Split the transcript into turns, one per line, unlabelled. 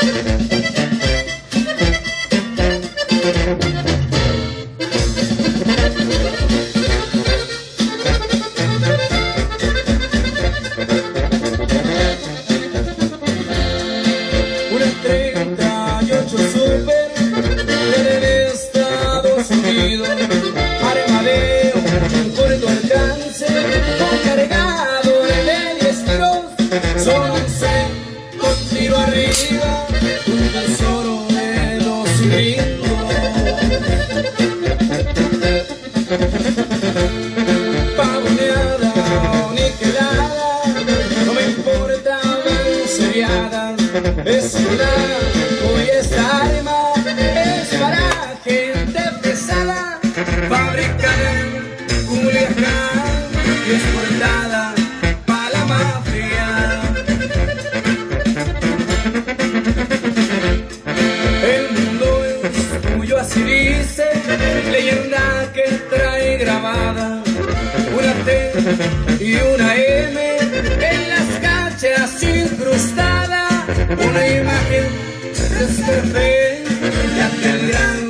Una 38 Super de Estados Unidos, armadeo, un corto alcance, con cargador de 10 tiros, son 11 con tiro arriba, un tesoro de 2 cilindros. Pavoneada o niquelada, no me importa seriada, es una hoy esta arma es para gente pesada, fabricada en Culiacán y exportada para la mafia. El mundo es tuyo, así dice, leyenda que trae grabada una T y una M en las canchas incrustada, una imagen de este fe de aquel gran